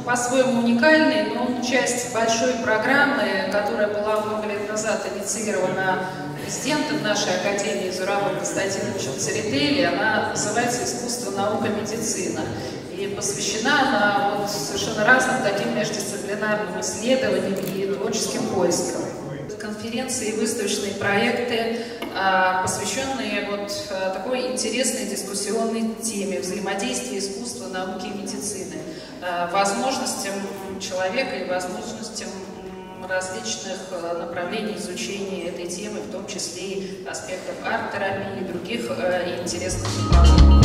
по-своему уникальный, но он часть большой программы, которая была много лет назад инициирована президентом нашей академии Зуравом Константиновичем Церетели. Она называется «Искусство, наука, медицина». И посвящена она вот совершенно разным таким междисциплинарным исследованиям и творческим поискам. Конференции и выставочные проекты, посвященные вот такой интересной дискуссионной теме взаимодействия искусства, науки и медицины, возможностям человека и возможностям различных направлений изучения этой темы, в том числе и аспектов арт-терапии и других интересных направлений.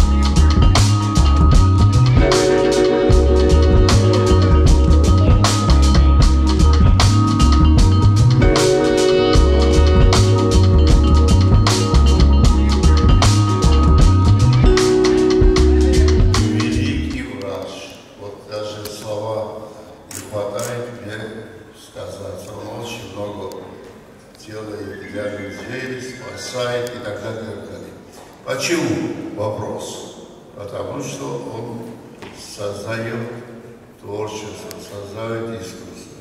Делает для людей, спасает и так далее, и так далее. Почему? Вопрос. Потому что он создает творчество, создает искусство.